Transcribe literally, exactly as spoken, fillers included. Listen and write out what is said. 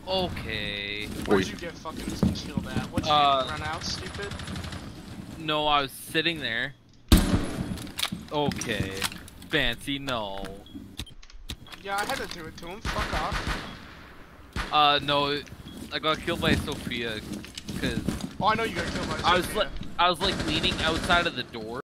Okay. Where did you get fucking killed at? What, you Uh, run out, stupid? No, I was sitting there. Okay. Fancy, no. Yeah, I had to do it to him. Fuck off. Uh, no. I got killed by Sophia, cause Oh, I know you got killed by I was Sophia. like, I was like leaning outside of the door.